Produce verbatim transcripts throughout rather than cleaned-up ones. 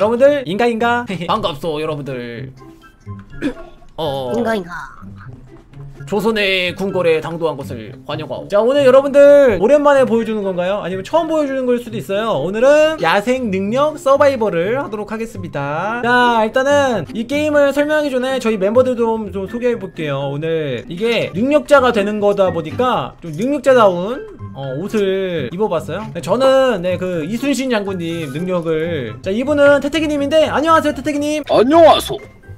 여러분들 인가인가? 반갑소 여러분들. 어 인가인가? 조선의 궁궐에 당도한 것을 환영하오. 자, 오늘 여러분들 오랜만에 보여주는 건가요? 아니면 처음 보여주는 걸 수도 있어요. 오늘은 야생 능력 서바이벌을 하도록 하겠습니다. 자, 일단은 이 게임을 설명하기 전에 저희 멤버들 좀, 좀 소개해 볼게요. 오늘 이게 능력자가 되는 거다 보니까 좀 능력자다운 어, 옷을 입어봤어요. 네, 저는 네, 그 이순신 장군님 능력을. 자, 이분은 태태기님인데 안녕하세요 태태기님. 안녕하소.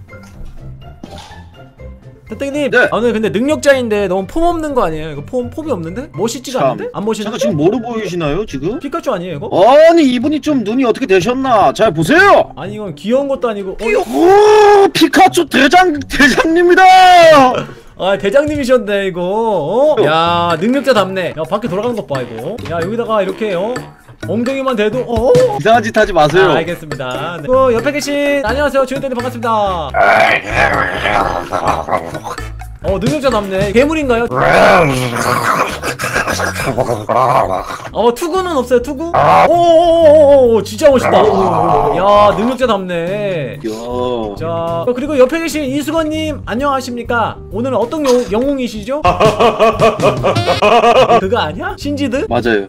태태기님, 네. 아, 오늘 근데 능력자인데 너무 폼 없는 거 아니에요? 이거 폼, 폼이 없는데? 멋있지가 참. 않은데? 안 멋있는데? 잠깐 지금 뭐로 보이시나요 지금? 피카츄 아니에요 이거? 아니 이분이 좀 눈이 어떻게 되셨나? 잘 보세요. 아니 이건 귀여운 것도 아니고. 어, 오, 피카츄 대장 대장님이다. 아, 대장님이셨네 이거. 어? 야, 능력자답네. 야, 밖에 돌아가는 것 봐 이거. 야, 여기다가 이렇게 어? 엉덩이만 대도 어? 이상한 짓 하지 마세요. 아, 알겠습니다. 네. 그 옆에 계신 안녕하세요 지훈대님 반갑습니다. 어, 능력자답네. 괴물인가요? 어, 투구는 없어요 투구? 오오오오오, 진짜 멋있다. 야, 능력자답네. 야. 자, 어, 그리고 옆에 계신 이수건님 안녕하십니까? 오늘은 어떤 영, 영웅이시죠? 그거 아니야? 신지드? 맞아요.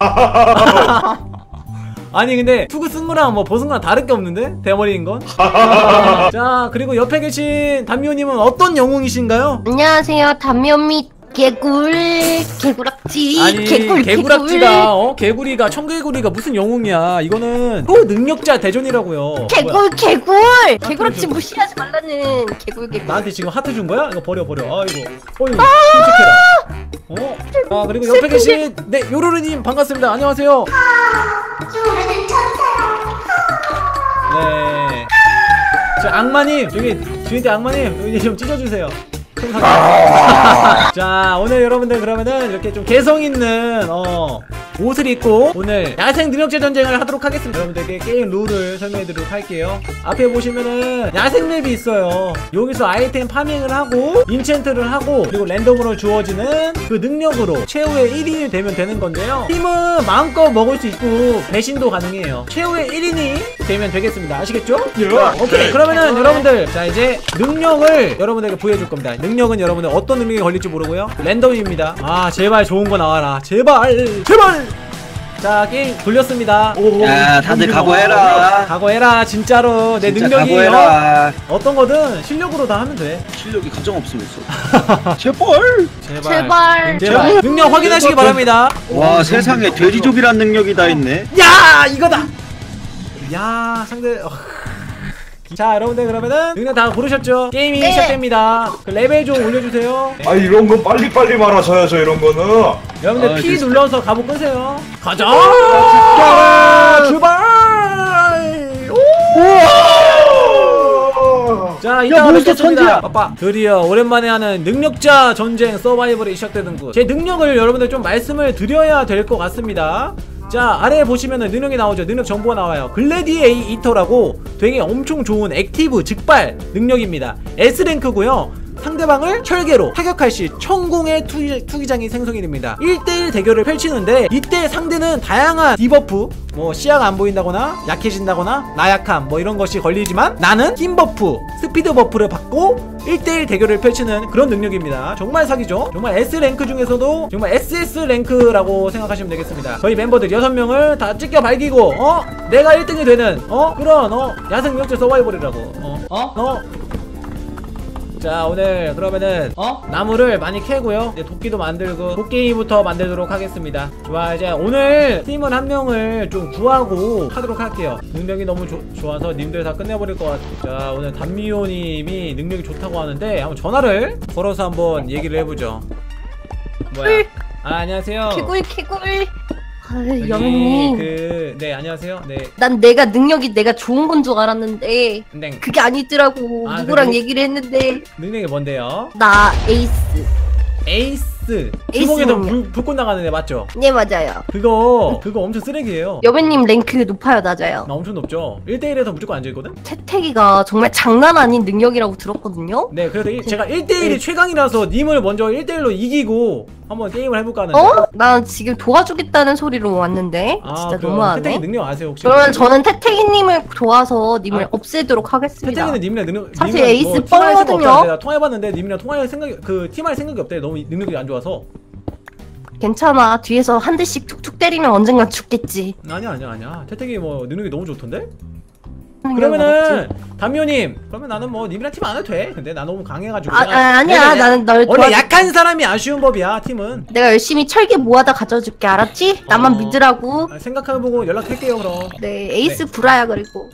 아니 근데 투구 쓴 거랑 뭐 벗은 거랑 다를 게 없는데? 대머리인 건? 자, 그리고 옆에 계신 담미호님은 어떤 영웅이신가요? 안녕하세요, 담요미 개굴 개구락지. 아니 개굴 개구락지가 개굴. 어? 개구리가 청개구리가 무슨 영웅이야. 이거는 또 능력자 대전이라고요. 개굴 뭐야? 개굴 개구락지 좀- 무시하지 말라는 개굴 개굴. 나한테 지금 하트 준 거야? 이거 버려 버려. 아 이거. 어이 끔찍해라. 어? 아, 그리고 옆에 계신 네 요로르님 반갑습니다. 안녕하세요. 네. 저 악마님 저기 주인대 악마님 여기 좀 찢어주세요. 자, 오늘 여러분들 그러면은 이렇게 좀 개성있는 어 옷을 입고 오늘 야생 능력자 전쟁을 하도록 하겠습니다. 여러분들께 게임 룰을 설명해드리도록 할게요. 앞에 보시면은 야생 맵이 있어요. 여기서 아이템 파밍을 하고 인챈트를 하고 그리고 랜덤으로 주어지는 그 능력으로 최후의 일 인이 되면 되는 건데요. 팀은 마음껏 먹을 수 있고 배신도 가능해요. 최후의 일 인이 되면 되겠습니다. 아시겠죠? 자, 오케이. 그러면은 여러분들 자 이제 능력을 여러분들에게 부여해줄 겁니다. 능력은 여러분들 어떤 능력이 걸릴지 모르고요. 랜덤입니다. 아, 제발 좋은 거 나와라. 제발 제발. 자, 게임 돌렸습니다. 오, 야, 다들 각오해라. 각오해라 진짜로. 내 진짜 능력이 각오해라. 어? 어떤 거든 실력으로 다 하면 돼. 실력이 가장 없으면서. 제발. 제발 제발. 제발 능력 확인하시기 바랍니다. 와, 세상에 돼지족이란 능력이 다 있네. 야, 이거다. 야, 상대 어. 자, 여러분들 그러면은 능력 다 고르셨죠? 게임이 네. 시작됩니다. 그 레벨 좀 올려주세요. 아, 이런 건 빨리빨리 말하셔야죠. 이런 거는 여러분들 아, P 됐어. 눌러서 갑옷 끄세요. 가자! 자, 출발! 자, 이따가 몬스터 뵙겠습니다. 천지야. 빠빠. 드디어 오랜만에 하는 능력자 전쟁 서바이벌이 시작되는군. 제 능력을 여러분들 좀 말씀을 드려야 될 것 같습니다. 자, 아래에 보시면은 능력이 나오죠. 능력 정보가 나와요. 글래디에이터라고 되게 엄청 좋은 액티브 즉발 능력입니다. S랭크고요 상대방을 철개로 타격할 시 천공의 투기, 투기장이 생성이 됩니다. 일 대일 대결을 펼치는데 이때 상대는 다양한 디버프, 뭐 시야가 안 보인다거나 약해진다거나 나약함 뭐 이런 것이 걸리지만 나는 힘 버프, 스피드 버프를 받고 일 대일 대결을 펼치는 그런 능력입니다. 정말 사기죠. 정말 S랭크 중에서도 정말 에스에스랭크라고 생각하시면 되겠습니다. 저희 멤버들 여섯 명을 다 찢겨 발기고 어? 내가 일 등이 되는 어? 그런 어? 야생 능력자 서바이벌이라고 어? 어? 어? 자, 오늘 그러면은 어? 나무를 많이 캐고요. 이제 도끼도 만들고 도끼부터 만들도록 하겠습니다. 좋아, 이제 오늘 팀원 한 명을 좀 구하고 하도록 할게요. 능력이 너무 조, 좋아서 님들 다 끝내버릴 것 같아요. 자, 오늘 담미호님이 능력이 좋다고 하는데 한번 전화를 걸어서 한번 얘기를 해보죠. 뭐야? 아, 안녕하세요. 개굴 개굴. 아, 여기 영님. 그... 네, 안녕하세요. 네. 난 내가 능력이 내가 좋은 건 줄 알았는데 네. 그게 아니더라고. 아, 누구랑 그래? 얘기를 했는데 능력이 뭔데요? 나 에이스. 에이스. 에이스 주먹에도 능력. 불, 불꽃 나가는 애 맞죠? 네, 맞아요. 그거 그거 엄청 쓰레기예요. 여배님 랭크 높아요, 낮아요? 나 엄청 높죠. 일 대 일에서 무조건 앉아있거든? 태태기가 정말 장난 아닌 능력이라고 들었거든요. 네, 그래서 일, 제가 일 대 일이 최강이라서 님을 먼저 일 대 일로 이기고 한번 게임을 해볼까 하는데. 어? 난 지금 도와주겠다는 소리로 왔는데 아, 진짜 그 너무하네. 태택이 능력 아세요 혹시? 그러면 저는 태태기님을 도와서 님을 아, 없애도록 하겠습니다. 태택이는 님이랑 능력 사실 님이랑 에이스 뭐 팀할 수가 뻥이거든요. 없다는데 나 통화해봤는데 님이랑 통화할 생각이 그 팀할 생각이 없대. 너무 능력이 안 좋아서. 괜찮아. 뒤에서 한 대씩 툭툭 때리면 언젠간 죽겠지. 아니야 아니야 아니야. 태택이 뭐 능력이 너무 좋던데? 하는 게 그러면은 맞지? 담요님 그러면 나는 뭐 님이랑 팀 안 해도 돼. 근데 나 너무 강해가지고. 아, 내가- 아 아니야. 내가- 나는 널 원래 도와줄- 약한 사람이 아쉬운 법이야 팀은. 내가 열심히 철기 모아다 가져줄게. 알았지? 나만 어. 믿으라고. 아, 생각해보고 연락할게요 그럼. 네 에이스 구라야 그리고.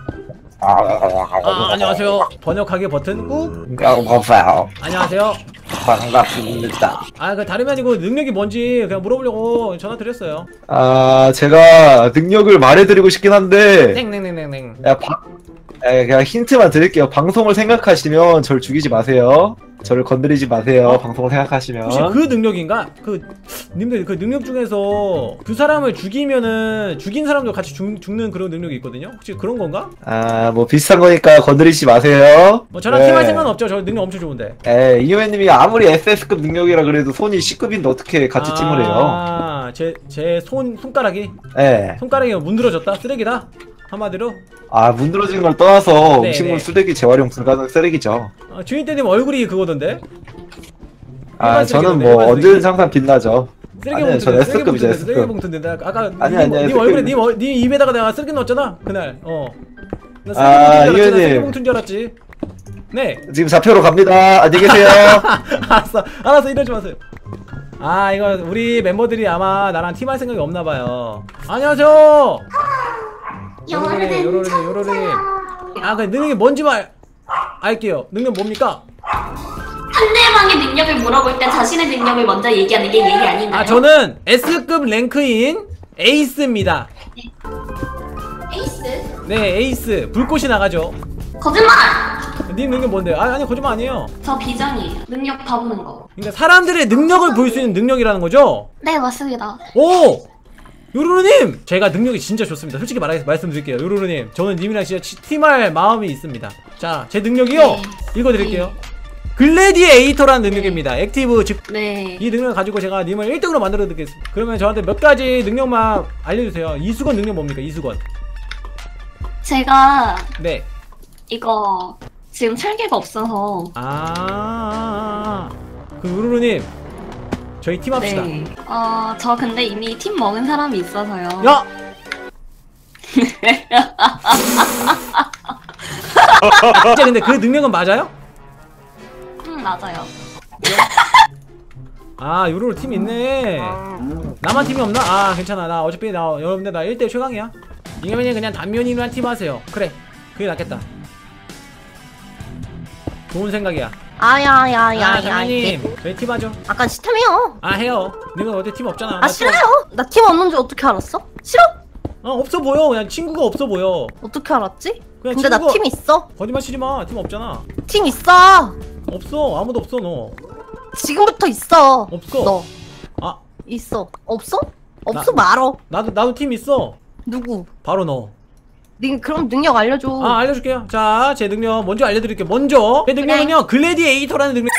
아 안녕하세요. 번역하기 버튼 꾹. 여보세요. 안녕하세요. 반갑습니다. 아 그 다름이 아니고 능력이 뭔지 그냥 물어보려고 전화 드렸어요. 아, 제가 능력을 말해드리고 싶긴 한데, 땡땡땡땡땡. 야, 바, 에, 그냥 힌트만 드릴게요. 방송을 생각하시면 절 죽이지 마세요. 저를 건드리지 마세요. 어? 방송을 생각하시면. 혹시 그 능력인가? 그 님들 그 능력 중에서 그 사람을 죽이면은 죽인 사람도 같이 죽, 죽는 그런 능력이 있거든요. 혹시 그런 건가? 아, 뭐 비슷한 거니까 건드리지 마세요. 뭐 저랑 네. 팀할 생각은 없죠. 저 능력 엄청 좋은데. 에, 이호연님이 아무리 에스에스급 능력이라 그래도 손이 십 급인데 어떻게 같이 팀을 해요? 아, 제 제 손 손가락이 예. 손가락이 문드러졌다. 쓰레기다. 한마디로. 아, 문드러진 걸 떠나서 네, 음식물 네. 쓰레기 재활용 불가능 쓰레기죠. 어, 주인때님 얼굴이 그거던데. 아, 일반 저는 쓰레기던데, 뭐 일반 쓰레기. 언제든지 항상 빛나죠. 쓰레기 아니요, 봉투. 저는 쓰레기 S급이죠, 봉투인데, S급. 쓰레기 봉투인데 아까 아니, 님, 아니, 아니, 님 얼굴에 S급. 님, 어, 님 입에다가 내가 쓰레기 넣었잖아 그날. 어. 나 쓰레기 아, 봉투인 줄 알았지. 나 이현님. 쓰레기 봉투인 줄 알았지. 네. 지금 좌표로 갑니다. 안녕히 계세요. 알았어, 알았어, 이러지 마세요. 아, 이거 우리 멤버들이 아마 나랑 팀할 생각이 없나봐요. 안녕하세요. 요로르님, 요로르님, 요로르님. 아, 그 능력이 뭔지 말 알게요. 능력 뭡니까? 상대방의 능력을 물어볼 때 자신의 능력을 먼저 얘기하는 게 예의 아닌가요? 아, 저는 S급 랭크인 에이스입니다. 에이스? 네, 에이스. 불꽃이 나가죠. 거짓말! 님 능력 뭔데요? 아, 아니 거짓말 아니에요. 저 비전이에요. 능력 봐보는 거. 그러니까 사람들의 능력을 볼 수 있는 능력이라는 거죠? 네, 맞습니다. 오! 요루루님! 제가 능력이 진짜 좋습니다. 솔직히 말하, 말씀드릴게요. 요루루님, 저는 님이랑 진짜 치- 팀할 마음이 있습니다. 자, 제 능력이요! 네. 읽어드릴게요. 글래디에이터라는 능력입니다. 액티브 즉, 네. 이 능력을 가지고 제가 님을 일 등으로 만들어 드리겠습니다. 그러면 저한테 몇 가지 능력만 알려주세요. 이수건 능력 뭡니까? 이수건. 제가 네. 이거 지금 철개가 없어서. 아, 그 요루루님, 저희 팀 합시다. 네. 어, 저 근데 이미 팀 먹은 사람이 있어서요. 야! 진짜 근데 그 능력은 맞아요? 음, 맞아요. 아, 요로로 팀 있네. 나만 팀이 없나? 아, 괜찮아. 나 어차피 나 여러분들 나 일 대 최강이야. 이겨면이 그냥 단면이랑 팀 하세요. 그래, 그게 낫겠다. 좋은 생각이야. 아, 아야야야야. 장관님, 저희 팀 하죠. 아까 시탐해요. 아, 해요. 님은 어디 팀 없잖아. 아 나 팀 싫어요. 나 팀 없는지 어떻게 알았어? 싫어. 어, 없어 보여. 그냥 친구가 없어 보여. 어떻게 알았지? 그냥 근데 나 친구가- 팀 있어. 거짓말 치지 마. 팀 없잖아. 팀 있어. 없어. 아무도 없어 너. 지금부터 있어. 없어. 너 아, 있어. 없어? 없어 말어. 나도 나도 팀 있어. 누구? 바로 너. 니 그럼 능력 알려줘. 아, 알려줄게요. 자, 제 능력 먼저 알려드릴게요. 먼저 제 능력은요, 글래디에이터라는 능력.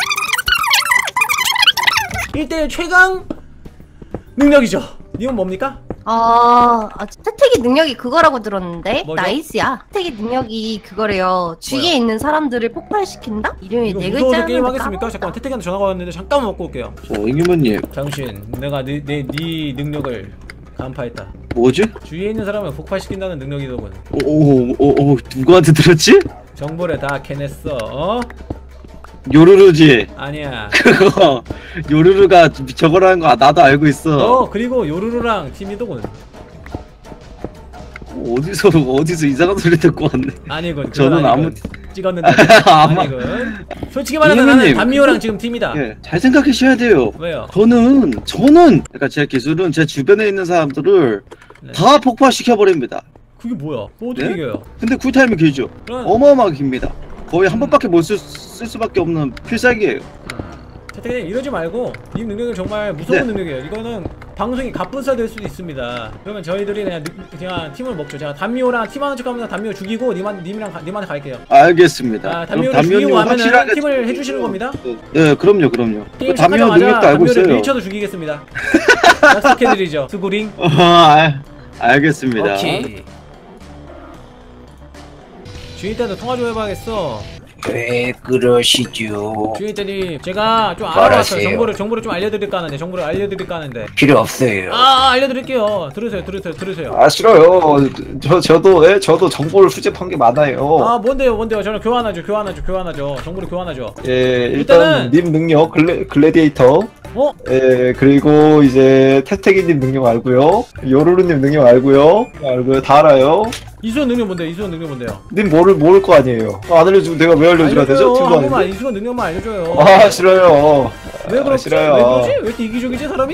일 대 일 최강 능력이죠. 님은 뭡니까? 아, 아 태택이 능력이 그거라고 들었는데 뭐죠? 나이스야. 태택이 능력이 그거래요. 주위에 뭐요? 있는 사람들을 폭발시킨다? 이름이 이거 네 무서워서 글자였는데 게임 하겠습니까? 까먹었다. 잠깐만, 태태기한테 전화가 왔는데 잠깐만 먹고 올게요. 어, 임금님 당신, 내가 네, 네, 네 능력을 간파했다. 뭐지? 주위에 있는 사람을 폭발시킨다는 능력이더군. 오오오오 누구한테 들었지? 정보를 다 캐냈어. 어? 요루루지. 아니야. 그거 요루루가 저거라는 거 나도 알고 있어. 너 그리고 요루루랑 팀이더군. 어디서 어디서 이상한 소리 듣고 왔네. 아니군. 그건 저는 아니군. 아무- 찍었는데. 아마- 아니군. 솔직히 말하면 나는 이현우님. 담미호랑 지금 팀이다. 예, 잘 생각하셔야 돼요. 왜요? 저는 저는 그러니까 제 기술은 제 주변에 있는 사람들을 네. 다 폭파시켜 버립니다. 그게 뭐야? 뭐 어떻게 네? 이겨요? 근데 쿨타임이 길죠. 그럼 어마어마하게 깁니다. 거의 한 번밖에 못 쓸 수밖에 없는 필살기예요. 태태님 이러지 말고 님 능력은 정말 무서운 네. 능력이에요. 이거는 방송이 갑분싸 될 수도 있습니다. 그러면 저희들이 그냥 느, 그냥 팀을 먹죠. 제가 단미호랑 팀하는 척하면서 단미호 죽이고 님한, 님이랑 가, 님한테 갈게요. 알겠습니다. 아, 그럼 단미호를 죽이고 단면님 하면은 확실하게 팀을 해주시는 겁니다. 네, 그럼요, 그럼요. 게임 단면 시작하자마자 능력도 알고 단미호를 있어요. 밀쳐도 죽이겠습니다. 약속해드리죠. 수구링. 어, 알, 알겠습니다. 오케이. 주인 때도 통화 좀 해봐야겠어. 왜 그러시죠? 주인 때님 제가 좀 알아봤어요. 말하세요. 정보를 정보를 좀 알려드릴까 하는데 정보를 알려드릴까 하는데. 필요 없어요. 아, 아 알려드릴게요. 들으세요, 들으세요, 들으세요. 아 싫어요. 저 저도 예, 저도 정보를 수집한 게 많아요. 아 뭔데요, 뭔데요? 저는 교환하죠, 교환하죠, 교환하죠. 정보를 교환하죠. 예 일단 일단은- 님 능력 글래, 글래디에이터. 어? 예 그리고 이제 태태기님 능력 알고요. 요루루님 능력 알고요. 알고요. 다 알아요. 이수원 능력 뭔데요? 이수원 능력 뭔데요? 님 모를 모를 거 아니에요. 안 알려주면 내가 왜 알려줘야 되죠? 팀도 한 번만 아닌데. 이수원 능력만 알려줘요. 아 싫어요. 왜 아, 그렇지? 싫어요. 왜 그러지? 왜 이렇게 이기적이지 사람이?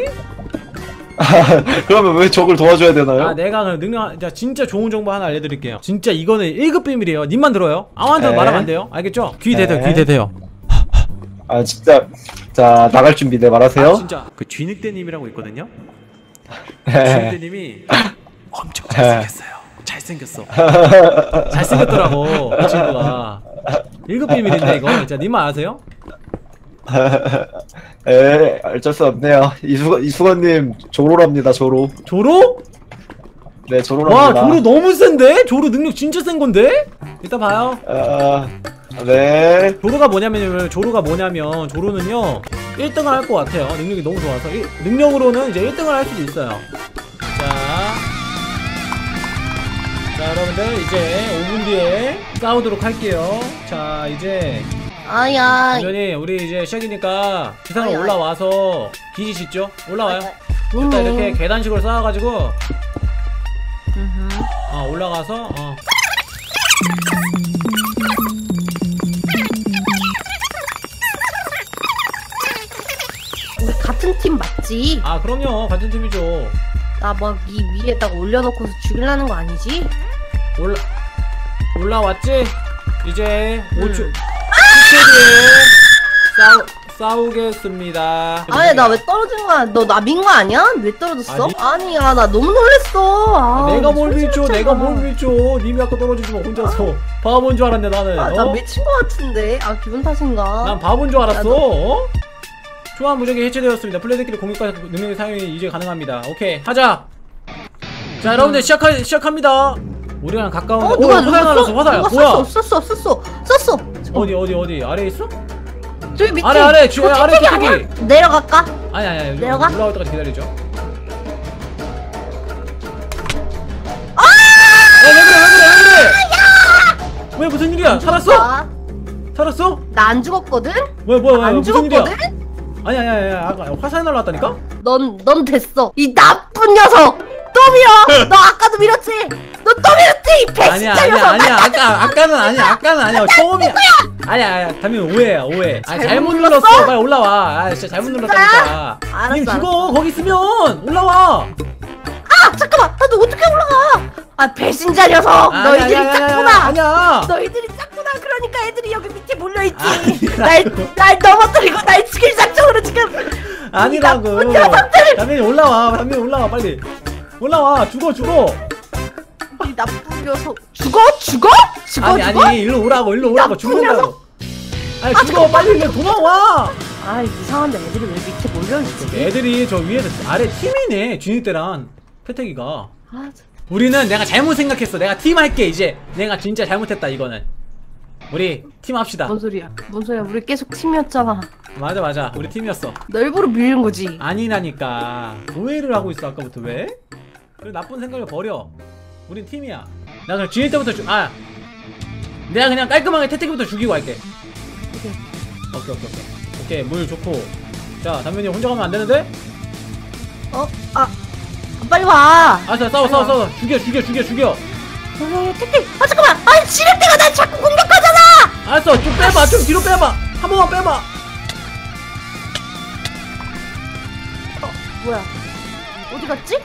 그러면 왜 적을 도와줘야 되나요? 아 내가 그 능력 자 진짜 좋은 정보 하나 알려드릴게요. 진짜 이거는 일 급 비밀이에요. 님만 들어요. 아무한테도 네. 말하면 안 돼요. 알겠죠? 귀 네. 대세요, 귀 대세요. 아 진짜 자 나갈 준비 네 말하세요. 아, 진짜 그 쥐늑대님이라고 있거든요. 네. 쥐늑대님이 엄청 잘생겼어요. 잘생겼어. 잘생겼더라고 이 친구가. 일 급 비밀인데 이거 진짜 님만 아세요? 에 어쩔 수 없네요. 이수건 이수건님 조로랍니다 조로. 조로? 네 와 조로랍니다. 조로 너무 센데? 조로 능력 진짜 센 건데? 이따 봐요. 아, 네. 조로가 뭐냐면 조로가 뭐냐면 조로는요 일 등을 할 것 같아요. 능력이 너무 좋아서 일, 능력으로는 이제 일 등을 할 수도 있어요. 자, 자 여러분들 이제 오 분 뒤에 싸우도록 할게요. 자 이제 아야. 완전히 우리 이제 시작이니까 지상으로 아이, 아이. 올라와서 기지 짓죠? 올라와요. 음. 일단 이렇게 계단식으로 쌓아가지고 음흠. 어 올라가서 어 우리 같은 팀 맞지? 아 그럼요 같은 팀이죠. 나 막 이 위에다가 올려놓고서 죽이려는 거 아니지? 올라 올라왔지? 이제 오 초 음. 십 초 뒤에 싸우 싸우겠습니다. 아니 나 왜 떨어진 거야? 너 나 민 거 아니야? 왜 떨어졌어? 아니. 아니, 야나 너무 놀랬어. 아, 내가 뭘 소리 밀죠? 지르잖아. 내가 뭘 밀죠? 님이 아까 떨어지지만 혼자서 바보인 줄 알았네 나는. 아, 나 어? 미친 거 같은데. 아 기분 탓인가? 난 바보인 줄 알았어. 나도- 어? 초안 무적이 해체되었습니다. 플레이들끼리 공격과 능력의 사용이 이제 가능합니다. 오케이 하자. 자 여러분들 시작하 시작합니다. 우리랑 가까운. 어 오, 누가 화살 날았어 화살. 누가 뭐야? 썼어 썼어 썼어 썼어. 어디 어디 어디 아래 있어? 저기 밑에. 아래 아래 주 그거 아래 택배기 택배기. 아니야? 내려갈까? 아니 아니 아니 내려가? 올라올 때까지 기다리죠. 아! 야, 왜 그래 왜 그래 왜 그래? 왜 무슨 일이야? 살았어? 아, 살았어? 나 안 죽었거든? 뭐야 뭐야 뭐야 안 무슨 일이야? 죽었거든? 아니 아니 아니 아까 화살 날라왔다니까? 넌, 넌 됐어. 이 나쁜 녀석! 또 밀어! 너 아까도 밀었지? 너 또 밀었지? 이 아니야 배신자 아니야 녀석! 아니야 아까 아까는 아니야 아까는 아니야 처음이야. 아니야 아니야 담임 오해야 오해. 아 잘못 잘못 눌렀어? 눌렀어. 빨리 올라와. 아 진짜 잘못 눌렀다니까. 알았어, 님 죽어 알았어. 거기 있으면 올라와. 아! 잠깐만! 나도 어떻게 올라가! 아, 배신자 녀석! 아니야, 너희들이 아니야, 아니야, 작구나! 아니야. 너희들이 작구나! 그러니까 애들이 여기 밑에 몰려있지! 아니라고. 날, 날 넘어뜨리고 날 죽일 작정으로 지금! 아니라고. 나쁜 녀석들! 담임 올라와. 담임 올라와 빨리. 올라와 죽어 죽어. 이 나쁜 녀석! 죽어? 죽어? 죽어? 아니 죽어? 아니 일로 오라고 일로 오라고 나쁜 죽는다고. 아니 아, 죽어 잠깐만. 빨리 일로 도망와. 아, 이상한데 애들이 왜 밑에 몰려있지? 애들이 저 위에서 아래 팀이네 준이 때랑 태태기가. 아, 우리는 내가 잘못 생각했어. 내가 팀 할게 이제. 내가 진짜 잘못했다 이거는. 우리 팀 합시다. 뭔 소리야? 뭔 소리야? 우리 계속 팀이었잖아. 맞아 맞아 우리 팀이었어. 너 일부러 밀는 거지? 아니라니까. 오해를 하고 있어 아까부터 왜? 그 나쁜 생각을 버려. 우린 팀이야. 나 그냥 준이 때부터 주... 아 내가 그냥 깔끔하게 태태기부터 죽이고 할게. 오케이. 오케이 오케이 오케이 오케이 물 좋고. 자 담면이 혼자 가면 안 되는데? 어? 아, 아, 빨리 와! 알았어 싸워 싸워 싸워 죽여 죽여 죽여 죽여. 어, 택배! 아, 잠깐만! 아, 지렛대가 날 자꾸 공격하잖아! 알았어 좀 빼봐 좀 뒤로 빼봐 한 번만 빼봐. 어, 뭐야? 어디 갔지?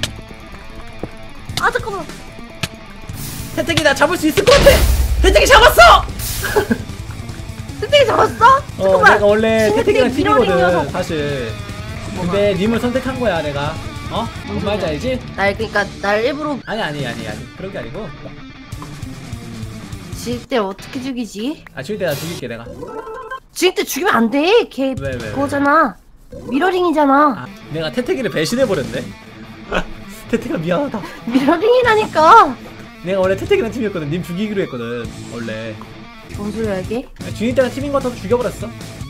아, 잠깐만! 태택이 나 잡을 수 있을 것 같아. 태택이 잡았어. 태택이 잡았어? 어 잠깐만. 내가 원래 신의 태택이랑 되게 팀이거든 밀어내려서. 사실. 근데 님을 선택한 거야 내가. 어? 뭔 말인지 알지? 날 그러니까 날 일부러 아니 아니 아니 아니 그런 게 아니고. 질 때 어떻게 죽이지? 아 지금 내가 죽일게 내가. 죽일 때 죽이면 안 돼. 걔 왜, 왜, 왜? 그거잖아. 미러링이잖아. 아, 내가 태택이를 배신해 버렸네. 태택아 미안하다. 미러링이라니까. 내가 원래 태택이랑 팀이었거든. 님 죽이기로 했거든 원래. 뭔 소리야 이게? 주인 때랑 팀인 것 같아서 죽여버렸어.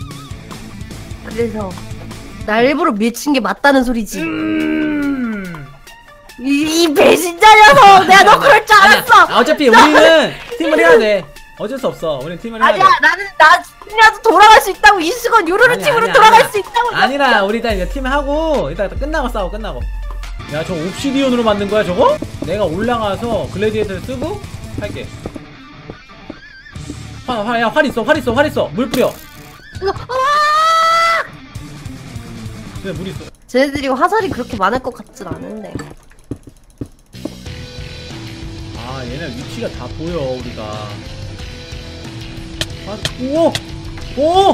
그래서 날 일부러 밀친 게 맞다는 소리지. 음. 이, 이 배신자 녀석! 내가 너 그럴 줄 아니야. 알았어! 아, 어차피 우리는 팀을 해야 돼. 어쩔 수 없어. 우리는 팀을 해야 돼. 아니야, 나는 나 팀이라도 돌아갈 수 있다고. 이수건 요로로 아니야, 팀으로 아니야, 돌아갈 아니야. 수 있다고. 아니라 우리 일단 이제 팀 하고 일단 끝나고 싸워 끝나고. 야, 저 옵시디온으로 만든 거야 저거? 내가 올라가서 글래디에이터를 쓰고 할게. 화, 화, 야, 활 있어, 활 있어, 활 있어. 물 뿌려. 그래, 물 있어. 쟤네들이 화살이 그렇게 많을 것 같진 않은데. 아, 얘네 위치가 다 보여 우리가. 아, 오, 오.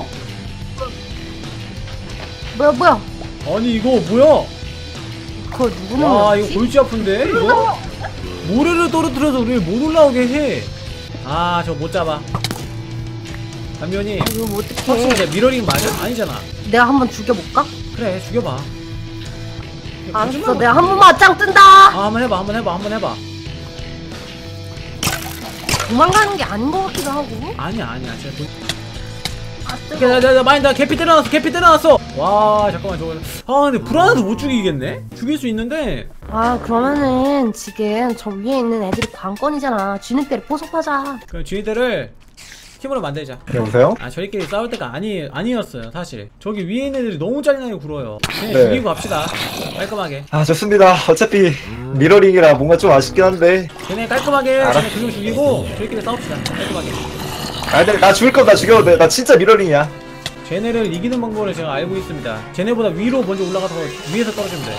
뭐야, 뭐야? 아니 이거 뭐야? 그거 누구 와, 먹었지? 이거 골치 아픈데 이거? 모래를 떨어뜨려서 우리를 못 올라오게 해. 아, 저 못 잡아. 담면이 이거 뭐 확실히 어떡해. 이제 미러링 맞아? 아니잖아. 내가 한번 죽여볼까? 그래, 죽여봐. 알았어, 내가 한 번만 맞짱 뜬다! 아, 한번 해봐, 한번 해봐, 한번 해봐. 도망가는 게 아닌 것 같기도 하고. 아니야, 아니야. 진짜 돈... 아, 오케이, 뜨거워. 나, 나, 나, 많이, 나 개피 때려놨어, 개피 때려놨어! 와, 잠깐만, 저거. 아, 근데 불안해서 못 죽이겠네? 죽일 수 있는데. 아, 그러면은 지금 저 위에 있는 애들이 관건이잖아. 쥐는 때를 포섭하자. 그럼 주인들을 팀으로 만들자. 여보세요? 아, 저희끼리 싸울 때가 아니, 아니었어요, 사실. 저기 위에 있는 애들이 너무 짜증나게 굴어요. 그냥 네. 죽이고 갑시다. 깔끔하게. 아 좋습니다. 어차피 미러링이라 뭔가 좀 아쉽긴 한데. 걔네 깔끔하게 알았어. 걔네 두명 죽이고 저희끼리 싸웁시다. 깔끔하게. 아 근데 나 죽일 거다 죽여도 돼. 나 진짜 미러링이야. 쟤네를 이기는 방법을 제가 알고 있습니다. 쟤네보다 위로 먼저 올라가서 위에서 떨어지면 돼.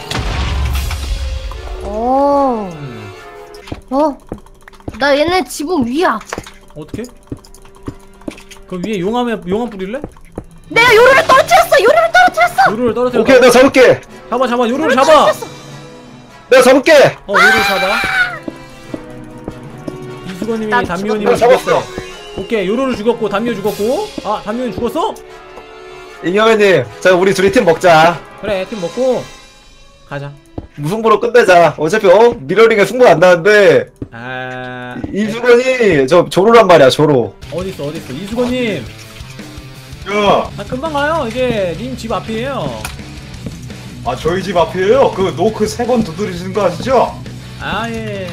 어, 음. 어, 나 얘네 지붕 위야. 어떻게? 그 위에 용암에 용암 뿌릴래? 내가 요리를 떨어뜨렸어. 요리를 떨어뜨렸어. 요루를 떨어뜨려. 오케이 내가 잡을게. 잡아 잡아 요루를 잡아. 내가 잡을게. 어 요루를 잡아. 이수건님이 난 담미호님을 내가 죽였어. 잡았어. 오케이 요루를 죽였고 담미호 죽었고. 아 담미호 죽었어? 이경현님, 자 우리 둘이 팀 먹자. 그래 팀 먹고 가자. 무승부로 끝내자. 어차피 어 미러링에 승부 안 나는데 아 이수건이 저 조로란 말이야 조로. 어디 있어 어디 있어 이수건님. 야, 아 금방 가요. 이제 님 집 앞이에요. 아 저희 집 앞이에요. 그 노크 세 번 두드리시는 거 아시죠? 아 예.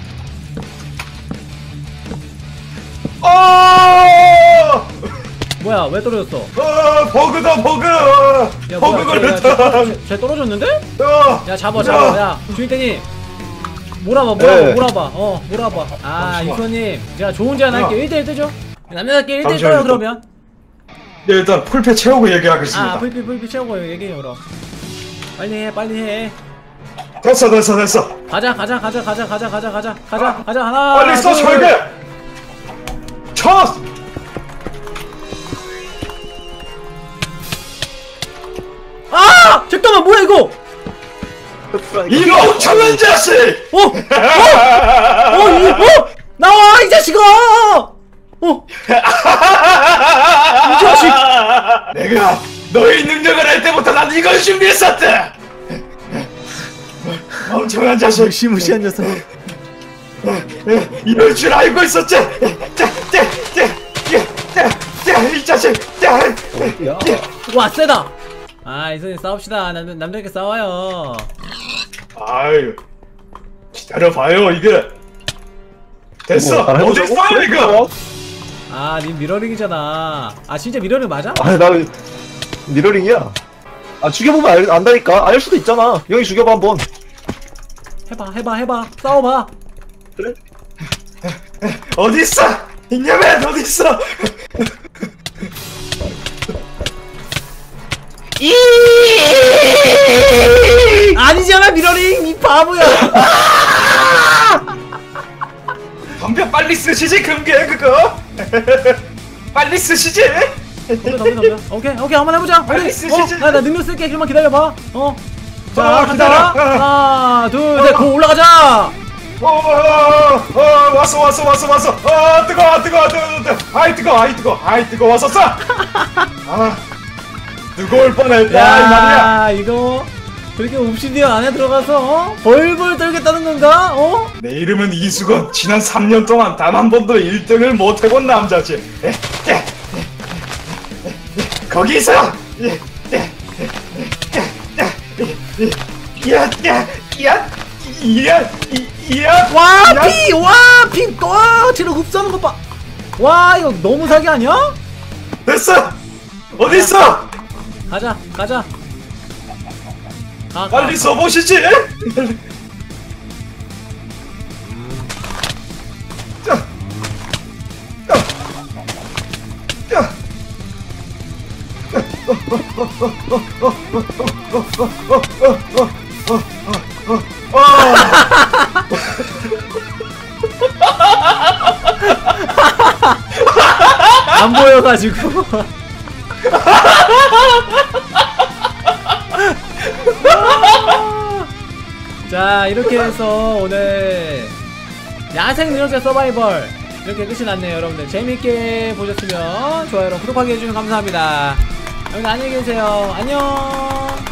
아! 뭐야 왜 떨어졌어? 아, 버그다 버그. 야 버그 뭐야 걸렸다. 쟤, 쟤, 쟤 떨어졌는데? 야, 야 잡아 잡아 야 주인땡이 몰아봐 몰아봐 네. 몰아봐 어 몰아봐. 아 잠시만. 이수건님 제가 좋은 제안 할게요. 일 대일 뜨죠? 남자답게 일 대일 잠시만요, 떠요 또. 그러면. 네, 일단 풀패 채우고 얘기하겠습니다. 아 불빛 불빛 채우고 얘기해요 그럼. 빨리 해 빨리 해. 됐어 됐어 됐어. 가자 가자 가자 가자 가자 가자 가자 가자 가자 하나 빨리 써 둘. 절개. 쳐. 아 잠깐만 뭐야 이거? 이거 엄청난 자식. 어? 어? 어? 이, 어? 나와 이 자식아! 어? 이 자식! 내가 너의 능력을 할 때부터 난 이걸 준비했었다. 엄청난 자식. 무시무시한 녀석. 이럴 줄 알고 있었지. 이 자식. 야. 와 세다. 아 이선님 싸웁시다. 남 남들께 싸워요. 아유, 기다려봐요 이게. 됐어. 뭐, 어디 있어 이거? 아님 미러링이잖아. 아 진짜 미러링 맞아? 아니 나 미러링이야. 아 죽여보면 알, 안다니까. 알 수도 있잖아. 여기 죽여봐 한번. 해봐 해봐 해봐 싸워봐. 그래? 어디 있어? 인여맨 어디 있어? 아니잖아 미러링 이 바보야. 덤벼 빨리 쓰시지 금괴 그거. 빨리 쓰시지. 덤벼 덤벼 덤벼. 오케이 오케이 한번 해보자. 빨리 우리 쓰시지. 어나 나 능력 쓸게. 그만 기다려봐. 어. 자 어, 간다. 기다려. 어. 하나 둘셋고 올라가자. 어, 어, 어, 왔어 왔어 왔어 왔어. 어, 뜨거워 뜨거워 뜨거워 뜨거워. 아이 뜨거워 아이 뜨거워 아이 뜨거워 왔었어. 아, 뜨거울 뻔했다 이 말이야. 야 이거 그렇게 옵시디언 안에 들어가서 어? 벌벌 떨겠다는 건가? 어? 내 이름은 이수건. 지난 삼 년 동안 단 한 번도 일 등을 못 해본 남자지. 에, 에, 에, 에, 에, 거기 있어. 에, 에, 에, 에, 에, 에, 야, 야, 야, 야, 야, 와 야. 피! 와 피! 와 뒤로 흡수하는 것 봐! 와 이거 너무 사기 아니야? 됐어. 어디 있어? 가자 가자 가, 가. 빨리 써보시지. 자, 자, 자. 안 보여가지고 자 이렇게 해서 오늘 야생 능력자 서바이벌 이렇게 끝이 났네요. 여러분들 재밌게 보셨으면 좋아요로 구독하기 해주시면 감사합니다. 여러분 안녕히 계세요. 안녕.